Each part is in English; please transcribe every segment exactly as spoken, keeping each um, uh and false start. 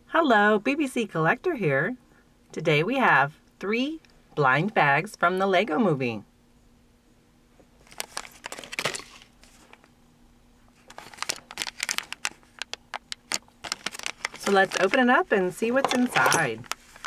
Hello, B B C Collector here. Today we have three blind bags from the Lego Movie. So let's open it up and see what's inside.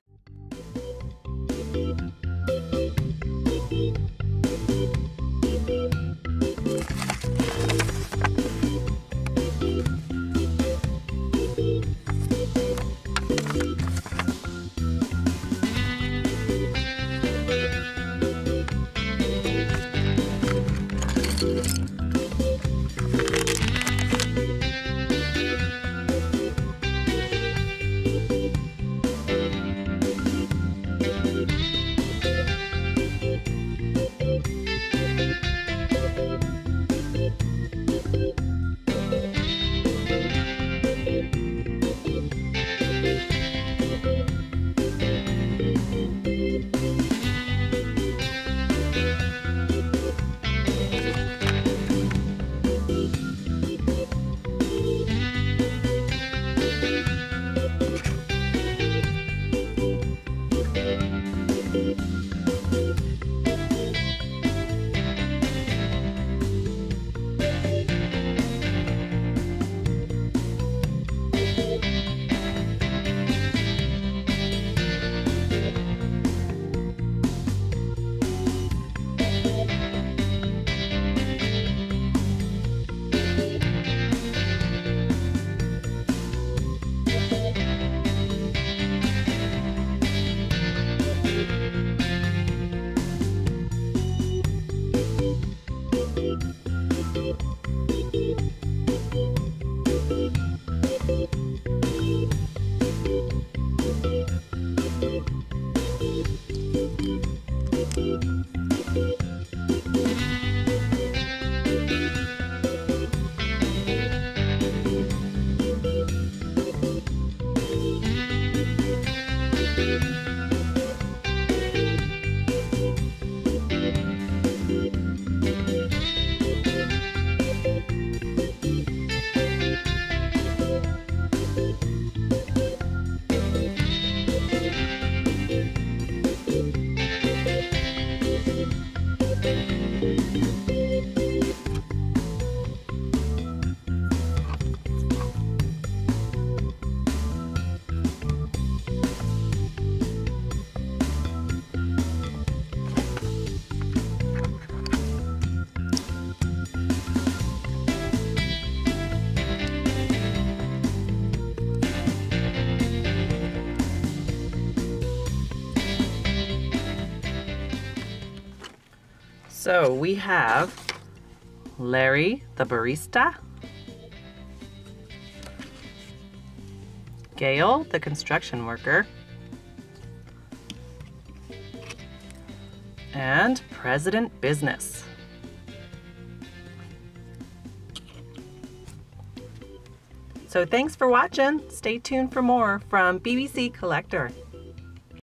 So we have Larry the barista, Gail the construction worker, and President Business. So thanks for watching. Stay tuned for more from B B C Collector.